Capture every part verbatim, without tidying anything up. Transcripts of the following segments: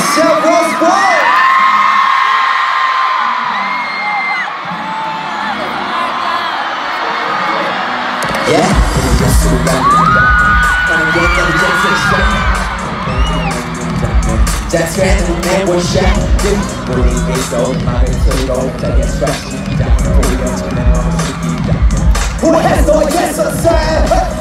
Michelle Roseboy. Yeah. That's right, and man was shot. 우리 계속 말을 틀고 자기의 스트레스 잡고 보여주는 모습이다. Who has no yes or say?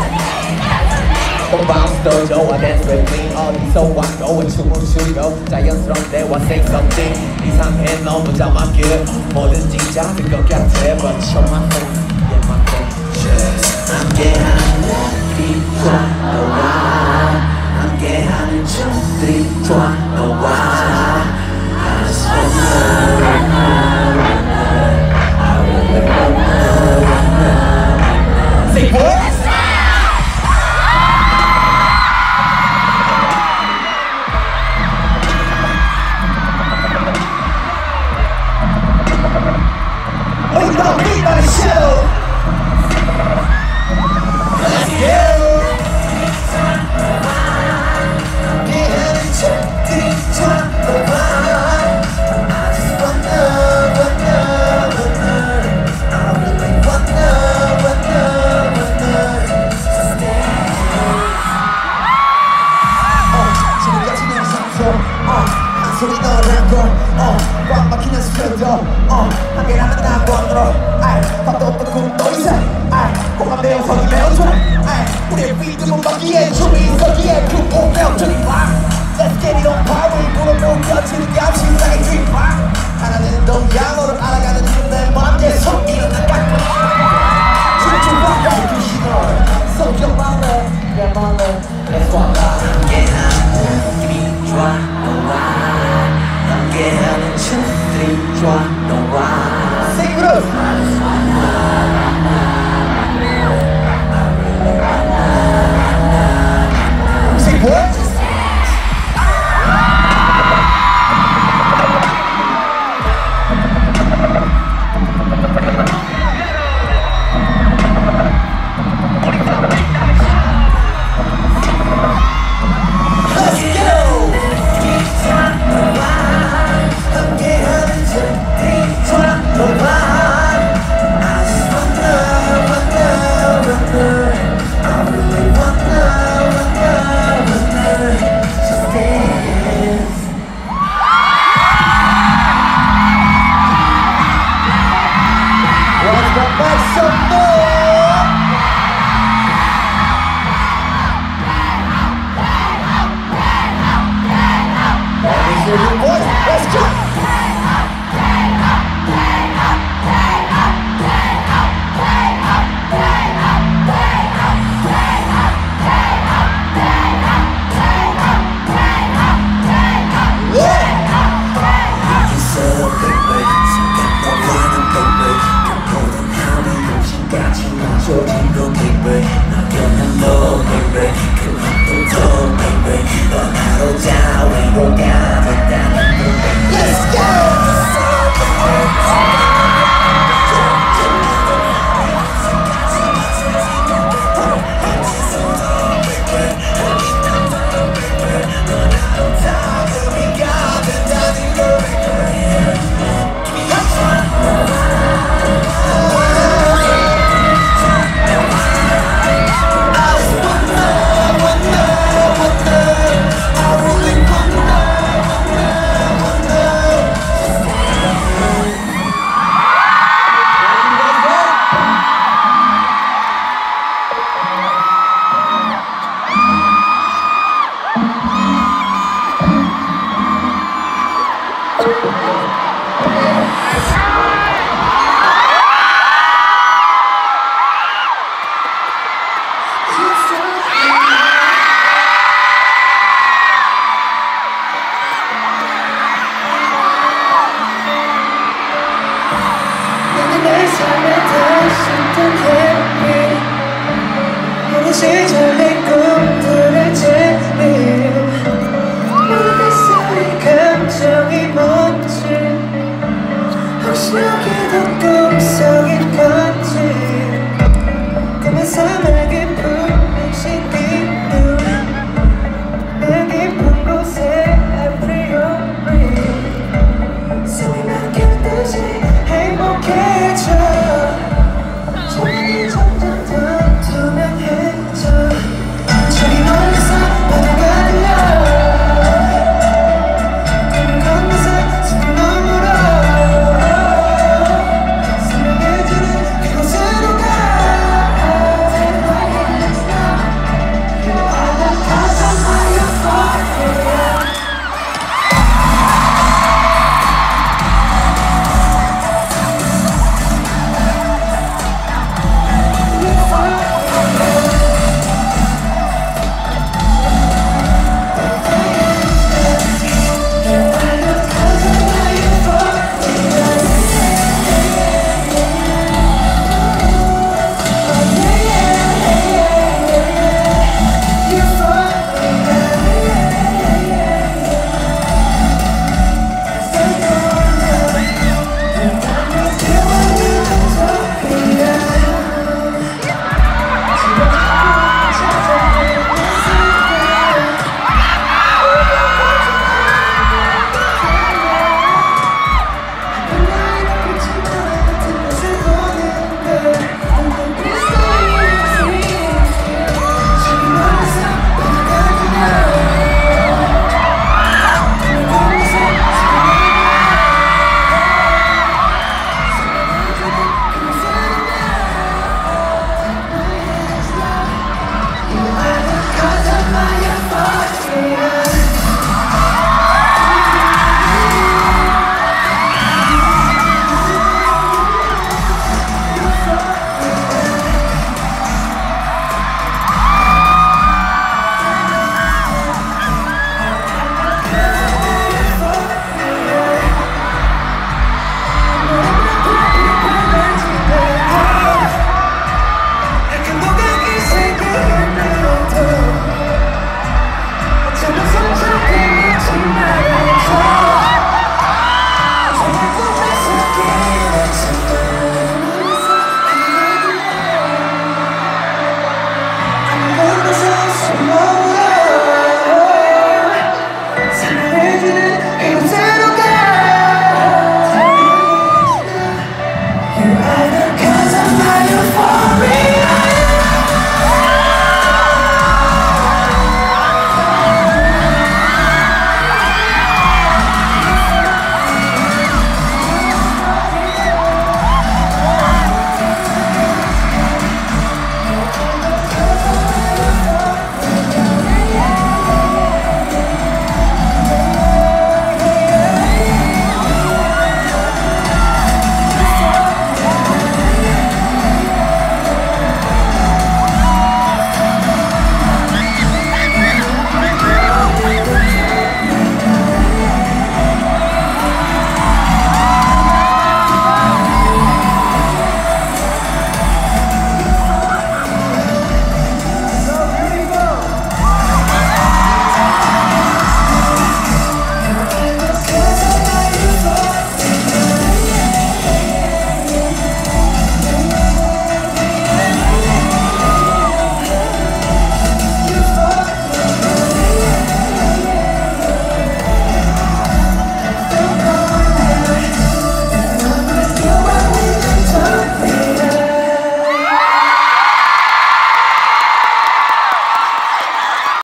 보방도 좋아 dance with me 어디서 와도 춤을 추고 자연스럽게 wa say something 이상해 너무 자막해 뭐든지 잡을 것 같아 But show my phone, yeah my phone 함께하는 이 좋아 함께하는 춤들이 좋아 너와 I just wanna run, run, run, I really wanna run, run. Say what? We gon' beat on the show. Let's go. 소리 너란 걸, 어, 꽉 막히는 스피드, 어, 함께라면 다 번으로, 아이, 밥도 없고 또 이상, 아이, 공감 배운 성이 매우 좋아, 아이, 우리의 리듬은 바퀴에 춤이 거기에 그 오면 저리 봐. Let's get it on par, we 물어보면 곁을 같이 나의 dream bar. 하나는 동양어를 알아가는 내 맘에서 일어나가. 춤추 바꿔 그 시절, 성격 말래, 내 말래, let's walk out. 함께하는 느낌이 좋아, 너와. 함께하는 춤들이 좋아 너와 Sing with us! Say what? Let's go! Baby, come on, don't baby, but I don't doubt we won't gather.